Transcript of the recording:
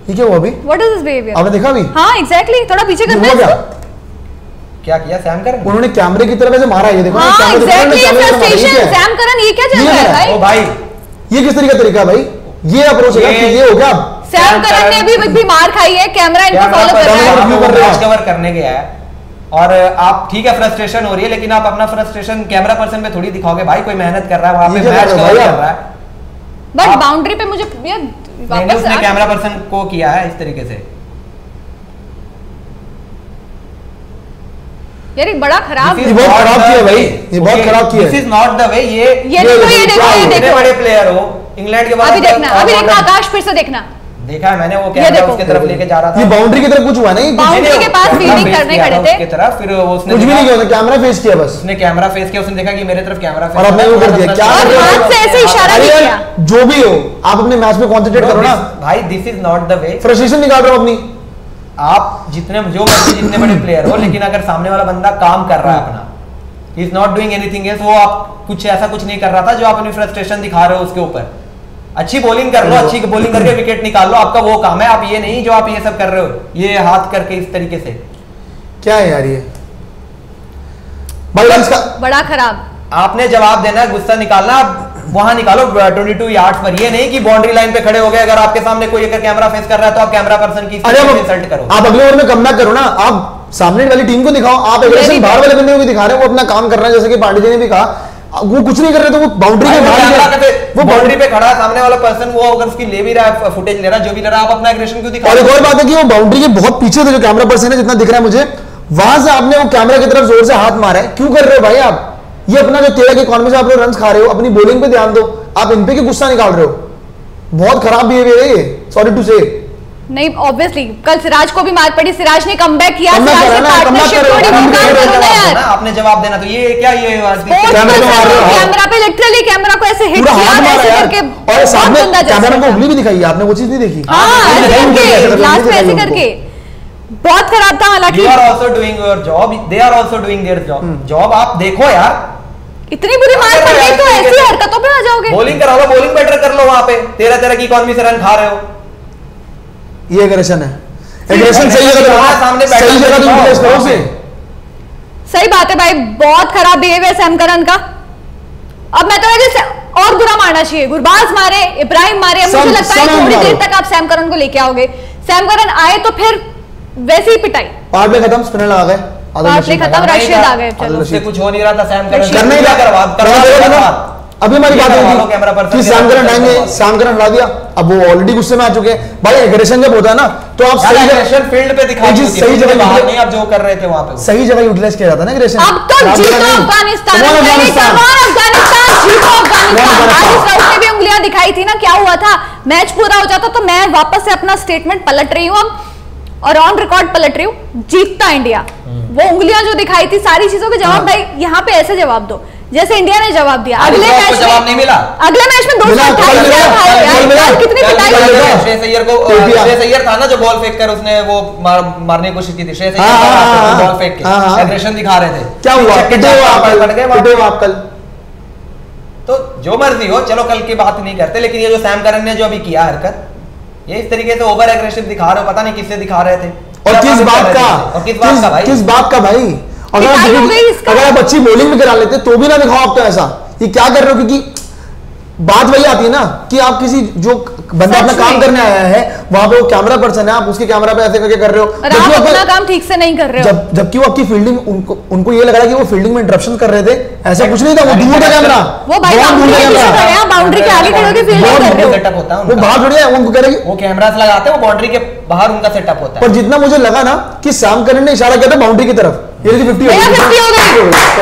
ये क्या हुआ अभी? What is this behavior? आपने देखा अभी? हाँ एग्जैक्टली, थोड़ा पीछे करना है इसको। क्या किया सैम करन? उन्होंने कैमरे की तरफ से मारा, ये देखो। हाँ एग्जैक्टली, फ्रस्ट्रेशन सैम करन ये क्या चल रहा है भाई? ओ भाई ये किस तरीके का तरीका भाई? ये अप्रोच है कि ये हो गया। सैम करन ने भी मार खाई है, कैमरा इनको फॉलो कर रहा है, मैच कवर करने गया है और आप ठीक है फ्रस्ट्रेशन हो रही है, लेकिन आप अपना फ्रस्ट्रेशन कैमरा पर्सन पे थोड़ी दिखाओगे भाई। कोई मेहनत कर रहा है वहां पे, मैच कवर कर रहा है, बट बाउंड्री पे मुझे ये वापस उसने कैमरा पर्सन को किया है इस तरीके से। यार बड़ा खराब, ये बहुत खराब किया भाई, ये बहुत खराब किया। This is not the way. ये देखो बड़े प्लेयर हो इंग्लैंड के बाद। अभी देखना आकाश, फिर से देखना। देखा है मैंने, वो कैमरा उसके तरफ लेके जा रहा था। ये बाउंड्री की तरफ कुछ हुआ नहीं, बाउंड्री के पास फील्डिंग करने खड़े थे उसके तरफ, फिर उसने कुछ भी नहीं किया, कैमरा फेस किया बस। उसने कैमरा फेस किया, उसने देखा कि मेरे तरफ कैमरा फेस और अपने वो कर दिया। क्या हाथ से ऐसे इशारा भी किया। जो भी हो, आप अपने मैच पे कंसंट्रेट करो ना भाई। This is not the way. Frustration निकाल रहे हो अपनी। आप जितने जो मर्जी जितने बड़े प्लेयर हो, लेकिन अगर सामने वाला बंदा काम कर रहा है अपना, he is not doing anything else, वो आप कुछ ऐसा कुछ नहीं कर रहा था जो आप अपनी फ्रस्ट्रेशन दिखा रहे हो उसके ऊपर। अच्छी बॉलिंग कर लो, अच्छी बॉलिंग करके विकेट निकाल लो, आपका वो काम है। आप ये नहीं जो आप ये सब कर रहे हो, ये हाथ करके इस तरीके से। क्या है यार ये भाई, इसका बड़ा खराब। आपने जवाब देना है, गुस्सा निकालना, आप वहां निकालो 22 यार्ड्स पर। ये नहीं कि बाउंड्री लाइन पे खड़े हो गए, अगर आपके सामने कोई अगर कैमरा फेस कर रहा है तो आप कैमरा पर्सन की इंसल्ट करो। आप अगले ओवर में कमबैक करो ना, आप सामने वाली टीम को दिखाओ। आप एग्रेशन बाहर वाले बंदे को दिखा रहे हैं, वो अपना काम कर रहा है, जैसे कि पांडे जी ने भी कहा। वो कुछ नहीं कर रहे, तो वो बाउंड्री के बाहर, वो बाउंड्री पे खड़ा है सामने वाला पर्सन, वो अगर उसकी ले भी रहा है, फुटेज ले रहा है, जो भी ले रहा है, आप अपना एग्रेशन क्यों दिखा रहे हो? और एक और बात है कि वो बाउंड्री के बहुत पीछे थे जो कैमरा पर्सन है, जितना दिख रहा है मुझे, वहां से आपने वो कैमरा की तरफ जोर से हाथ मारा है। क्यों कर रहे हो भाई आप? ये अपना जो 13 के इकॉनमी से आप लोग रन खा रहे हो, अपनी बॉलिंग पे ध्यान दो। आप इन पे क्यों गुस्सा निकाल रहे हो? बहुत खराब बिहेवियर है ये, सॉरी टू से। नहीं ऑब्वियसली कल सिराज को भी मार पड़ी, सिराज ने कमबैक किया, सिराज ने पार्टनरशिप तोड़ी, वो काम करो ना यार। आपने जवाब देना, तो ये क्या ये कैमरा पे लिटरली कैमरा को ऐसे हिट किया ऐसे करके, और सामने कैमरा को उंगली भी दिखाई, आपने वो चीज नहीं देखी? लास्ट में ऐसे करके बहुत खराब था। हालांकि you are also doing your job, they are also doing their job. Job आप देखो यार, इतनी बुरी मार पड़ गई तो ऐसी हरकतों पे आ जाओगे। बॉलिंग करा लो, बॉलिंग बेटर कर लो वहां पे। 13 की इकॉनमी से रन खा रहे हो, ये एग्रेशन है। एग्रेशन सही जगह सामने सही जगह तुम यूटिलाइज करो उसे। सही बात है भाई, बहुत खराब बिहेवियर सैम करन का। अब मैं तो जैसे और बुरा मारना चाहिए, गुरबाज मारे, इब्राहिम मारे। मुझे लगता है थोड़ी देर तक आप सैम करन को लेके आओगे। सैम करन आए तो फिर वैसे ही पिटाई। पार्ट प्ले खत्म, स्पिनर लगा गए, पार्ट प्ले खत्म, रशीद आ गए। चलो उससे कुछ हो नहीं रहा था, सैम करन करना ही करवा। अभी हमारी बात हुई कि सैम करन आएंगे, सैम करन हटा दिया। अब वो ऑलरेडी गुस्से में आ चुके हैं भाई। एग्रेशन जब होता है ना, तो आप सही एग्रेशन फील्ड पे दिखाई, सही जगह बाहर नहीं, आप जो कर रहे थे वहां पे सही जगह यूटिलाइज किया जाता है ना एग्रेशन। अब तो जीतो अफगानिस्तान, अफगानिस्तान जीतो अफगानिस्तान। आज इस राउंड में भी उंगलियां दिखाई थी ना, क्या हुआ था? मैच पूरा हो जाता तो मैं वापस से अपना स्टेटमेंट पलट रही हूँ और ऑन रिकॉर्ड पलट रही हूँ, जीतता इंडिया। वो उंगलियां जो दिखाई थी, सारी चीजों के जवाब भाई यहाँ पे ऐसे जवाब दो जैसे इंडिया ने जवाब दिया। अगले मैच में जवाब नहीं मिला, अगले मैच में 228 कितनी पिटाई। श्रेयस अय्यर था ना जो बॉल फेंक कर उसने वो मारने की कोशिश की थी। श्रेयस अय्यर बॉल फेंक के एग्रेशन दिखा रहे थे। क्या हुआ? आप कल तो जो मर्जी हो, चलो कल की बात नहीं करते, लेकिन ये जो सैम करन ने जो अभी किया हरकत, ये इस तरीके से ओवर एग्रेसिव दिखा रहे हो, पता नहीं किससे दिखा रहे थे और किस बात का, और किस बात का भाई, किस बात का भाई। अगर आप अच्छी बॉलिंग में करा लेते तो भी ना दिखाओ आप तो ऐसा। ये क्या कर रहे हो? क्योंकि बात वही आती है ना कि आप किसी जो बंदा अपना काम करने आया है, वहां पे वो कैमरा पर्सन है, आप उसके कैमरा पे ऐसे करके कर रहे हो, आप अपना काम ठीक से नहीं कर रहे हो। जबकि वो आपकी फील्डिंग, उनको ये लग रहा है कि वो फील्डिंग में इंटरप्शन कर रहे थे। ऐसा कुछ नहीं था, वो दूर था कैमरा, वो बाउंड्री के आगे खड़े होकर फील्डिंग कर रहे हो। सेटअप होता है वो बाहर थोड़ी है, उनको कह रहे वो कैमरास लगाते हैं, वो बाउंड्री के बाहर उनका सेटअप होता है। पर जितना मुझे लगा ना कि सैम करन ने इशारा किया था बाउंड्री की तरफ, ये 50 हो गई।